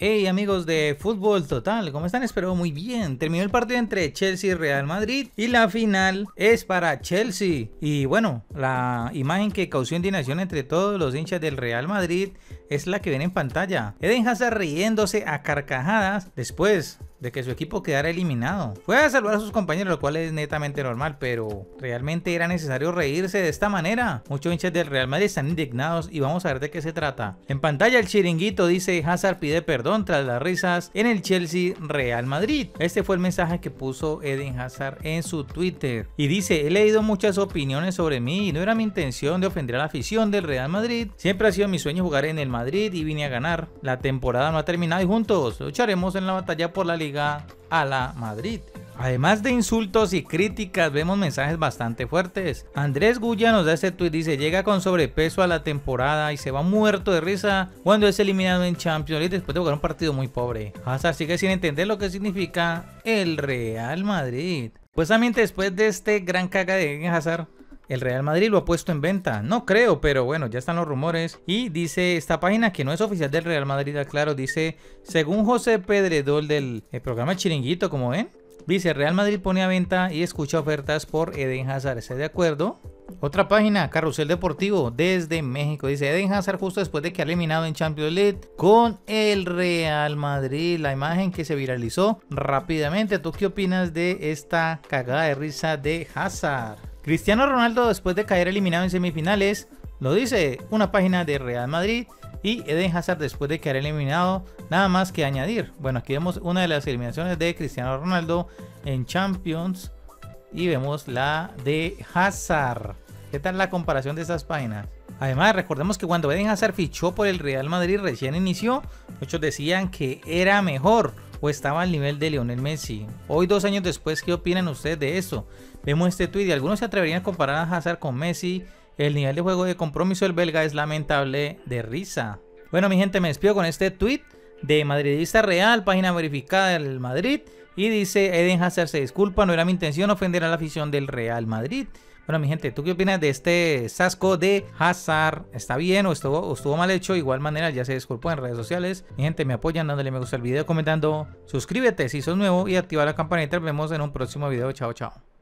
Hey amigos de Fútbol Total, ¿cómo están? Espero muy bien. Terminó el partido entre Chelsea y Real Madrid y la final es para Chelsea. Y bueno, la imagen que causó indignación entre todos los hinchas del Real Madrid es la que ven en pantalla. Eden Hazard riéndose a carcajadas después de que su equipo quedara eliminado. Fue a saludar a sus compañeros, lo cual es netamente normal, pero realmente era necesario reírse de esta manera. Muchos hinchas del Real Madrid están indignados y vamos a ver de qué se trata. En pantalla el chiringuito dice: Hazard pide perdón tras las risas en el Chelsea Real Madrid. Este fue el mensaje que puso Eden Hazard en su Twitter y dice: he leído muchas opiniones sobre mí y no era mi intención de ofender a la afición del Real Madrid. Siempre ha sido mi sueño jugar en el Madrid y vine a ganar. La temporada no ha terminado y juntos lucharemos en la batalla por la Liga a la Madrid. Además de insultos y críticas, vemos mensajes bastante fuertes. Andrés Guya nos da este tweet, dice: llega con sobrepeso a la temporada y se va muerto de risa cuando es eliminado en Champions League después de jugar un partido muy pobre. Hazard sigue sin entender lo que significa el Real Madrid. Pues también después de este gran caga de Hazard, el Real Madrid lo ha puesto en venta. No creo, pero bueno, ya están los rumores. Y dice esta página, que no es oficial del Real Madrid, aclaro, dice: según José Pedredol del programa Chiringuito, como ven, dice: Real Madrid pone a venta y escucha ofertas por Eden Hazard. ¿Está de acuerdo? Otra página, Carrusel Deportivo desde México, dice: Eden Hazard justo después de que ha eliminado en Champions League con el Real Madrid. La imagen que se viralizó rápidamente. ¿Tú qué opinas de esta cagada de risa de Hazard? Cristiano Ronaldo después de caer eliminado en semifinales, lo dice una página de Real Madrid. Y Eden Hazard después de quedar eliminado, nada más que añadir. Bueno, aquí vemos una de las eliminaciones de Cristiano Ronaldo en Champions y vemos la de Hazard. ¿Qué tal la comparación de estas páginas? Además, recordemos que cuando Eden Hazard fichó por el Real Madrid recién inició, muchos decían que era mejor o estaba al nivel de Lionel Messi. Hoy, 2 años después, ¿qué opinan ustedes de eso? Vemos este tweet y algunos se atreverían a comparar a Hazard con Messi. El nivel de juego de compromiso del belga es lamentable de risa. Bueno, mi gente, me despido con este tweet de Madridista Real, página verificada del Madrid. Y dice: Eden Hazard se disculpa, no era mi intención ofender a la afición del Real Madrid. Bueno, mi gente, ¿tú qué opinas de este sasco de Hazard? ¿Está bien o estuvo mal hecho? De igual manera, ya se disculpó en redes sociales. Mi gente, me apoyan dándole me gusta al video, comentando, suscríbete si sos nuevo y activa la campanita. Nos vemos en un próximo video. Chao, chao.